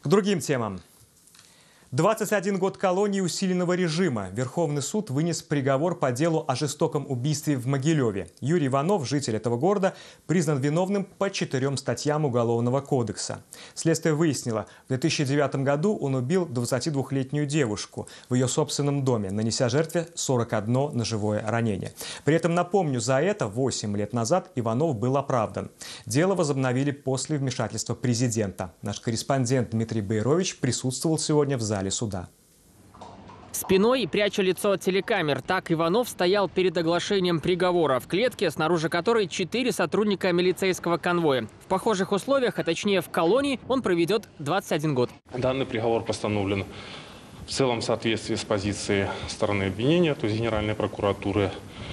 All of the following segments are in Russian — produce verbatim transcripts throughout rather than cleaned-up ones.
К другим темам. двадцать один год колонии усиленного режима. Верховный суд вынес приговор по делу о жестоком убийстве в Могилеве. Юрий Иванов, житель этого города, признан виновным по четырем статьям Уголовного кодекса. Следствие выяснило, в две тысячи девятом году он убил двадцатидвухлетнюю девушку в ее собственном доме, нанеся жертве сорок одно ножевое ранение. При этом, напомню, за это восемь лет назад Иванов был оправдан. Дело возобновили после вмешательства президента. Наш корреспондент Дмитрий Байрович присутствовал сегодня в зале суда. Спиной, пряча лицо от телекамер, так Иванов стоял перед оглашением приговора в клетке, снаружи которой четыре сотрудника милицейского конвоя. В похожих условиях, а точнее в колонии, он проведет двадцать один год. Данный приговор постановлен в целом в соответствии с позицией стороны обвинения, то есть Генеральной прокуратуры.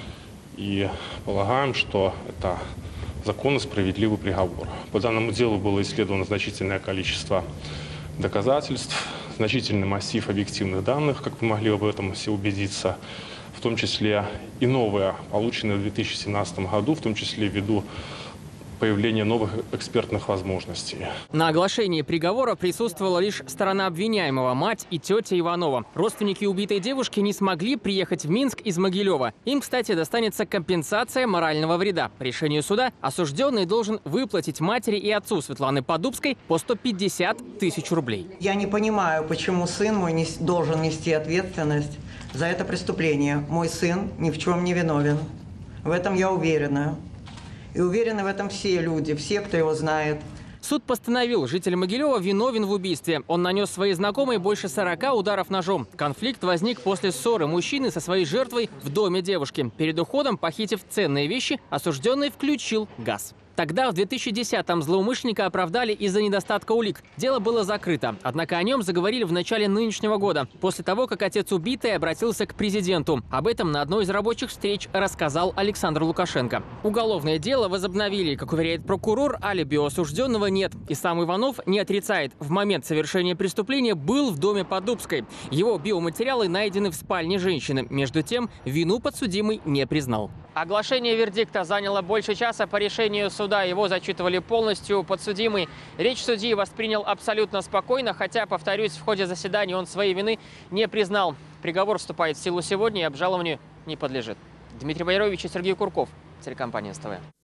И полагаем, что это законно справедливый приговор. По данному делу было исследовано значительное количество доказательств, значительный массив объективных данных, как вы могли об этом все убедиться, в том числе и новые, полученные в две тысячи семнадцатом году, в том числе ввиду появления новых экспертных возможностей. На оглашении приговора присутствовала лишь сторона обвиняемого, мать и тетя Иванова. Родственники убитой девушки не смогли приехать в Минск из Могилева. Им, кстати, достанется компенсация морального вреда. По решению суда осужденный должен выплатить матери и отцу Светланы Подубской по сто пятьдесят тысяч рублей. Я не понимаю, почему сын мой не должен нести ответственность за это преступление. Мой сын ни в чем не виновен. В этом я уверена. И уверены в этом все люди, все, кто его знает. Суд постановил, житель Могилева виновен в убийстве. Он нанес своей знакомой больше сорока ударов ножом. Конфликт возник после ссоры мужчины со своей жертвой в доме девушки. Перед уходом, похитив ценные вещи, осужденный включил газ. Тогда, в две тысячи десятом, злоумышленника оправдали из-за недостатка улик. Дело было закрыто. Однако о нем заговорили в начале нынешнего года, после того, как отец убитой обратился к президенту. Об этом на одной из рабочих встреч рассказал Александр Лукашенко. Уголовное дело возобновили. Как уверяет прокурор, алиби у осужденного нет. И сам Иванов не отрицает. В момент совершения преступления был в доме Подубской. Его биоматериалы найдены в спальне женщины. Между тем, вину подсудимый не признал. Оглашение вердикта заняло больше часа. По решению суда его зачитывали полностью. Подсудимый речь судьи воспринял абсолютно спокойно, хотя, повторюсь, в ходе заседания он своей вины не признал. Приговор вступает в силу сегодня и обжалованию не подлежит. Дмитрий Байрович и Сергей Курков, телекомпания СТВ.